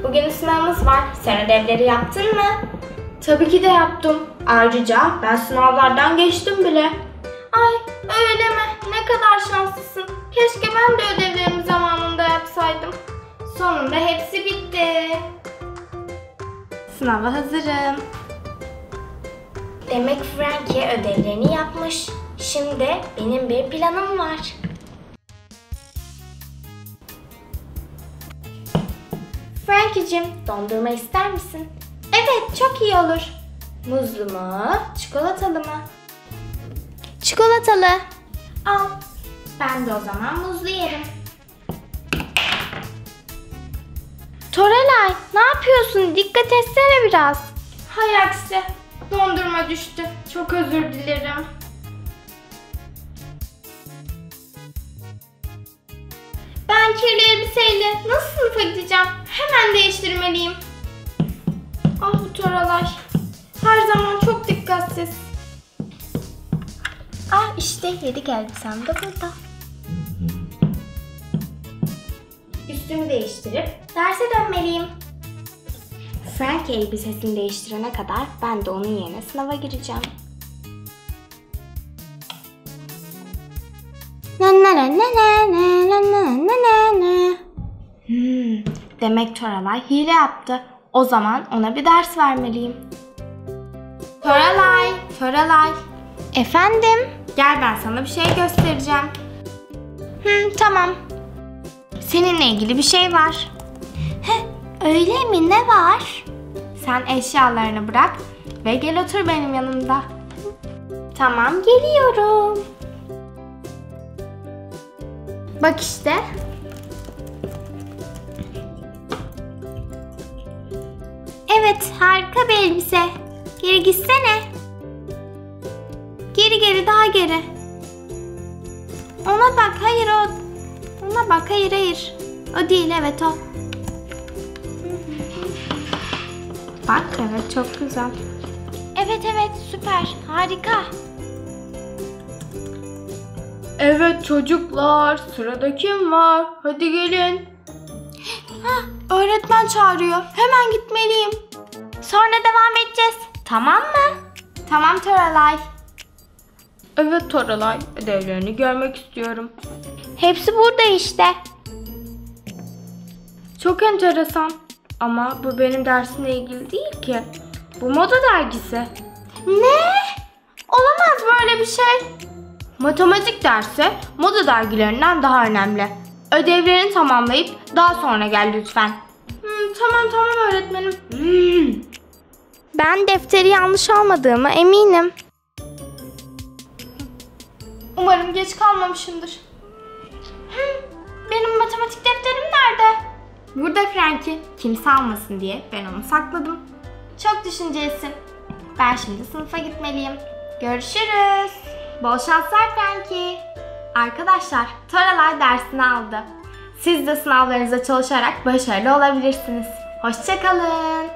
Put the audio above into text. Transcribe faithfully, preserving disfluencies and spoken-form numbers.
bugün sınavımız var. Sen ödevleri yaptın mı? Tabii ki de yaptım. Ayrıca ben sınavlardan geçtim bile. Ay öyle mi? Ne kadar şanslısın. Keşke ben de ödevlerimi zamanında yapsaydım. Sonunda hepsi bitti. Sınava hazırım. Demek Frankie ödevlerini yapmış. Şimdi benim bir planım var. Frankie'cim, dondurma ister misin? Evet, çok iyi olur. Muzlu mu, çikolatalı mı? Çikolatalı. Al. Ben de o zaman muzlu yerim. Torelay, ne yapıyorsun? Dikkat etsene biraz. Hay aksi. Dondurma düştü. Çok özür dilerim. Ben kirli elbiseyle nasıl sınıfa gideceğim? Hemen değiştirmeliyim. Ah bu Toralay. Her zaman çok dikkatsiz. Ah işte yedek elbisem de burada. Üstümü değiştirip derse dönmeliyim. Frank elbisesini değiştirene kadar ben de onun yerine sınava gireceğim. Hmm, demek Toralay hile yaptı. O zaman ona bir ders vermeliyim. Toralay, Toralay. Efendim? Gel ben sana bir şey göstereceğim. Hmm, tamam. Seninle ilgili bir şey var. Heh, öyle mi? Ne var? Sen eşyalarını bırak ve gel otur benim yanımda. Tamam, geliyorum. Bak işte. Evet, harika bir elbise. Geri gitsene. Geri geri, daha geri. Ona bak, hayır o. Ona bak, hayır hayır. O değil, evet o. Bak, evet çok güzel. Evet evet, süper, harika. Evet çocuklar, sırada kim var? Hadi gelin. Hah, öğretmen çağırıyor. Hemen gitmeliyim. Sonra devam edeceğiz. Tamam mı? Tamam Toralay. Evet Toralay, ödevlerini görmek istiyorum. Hepsi burada işte. Çok enteresan. Ama bu benim dersimle ilgili değil ki. Bu moda dergisi. Ne? Olamaz böyle bir şey. Matematik dersi moda dergilerinden daha önemli. Ödevlerini tamamlayıp daha sonra gel lütfen. Hmm, tamam tamam öğretmenim. Hmm. Ben defteri yanlış almadığıma eminim. Umarım geç kalmamışımdır. Hmm, benim matematik defterim nerede? Burada Frankie. Kimse almasın diye ben onu sakladım. Çok düşüncelisin. Ben şimdi sınıfa gitmeliyim. Görüşürüz. Bol şanslar Frankie. Arkadaşlar, Toralay dersini aldı. Siz de sınavlarınıza çalışarak başarılı olabilirsiniz. Hoşça kalın.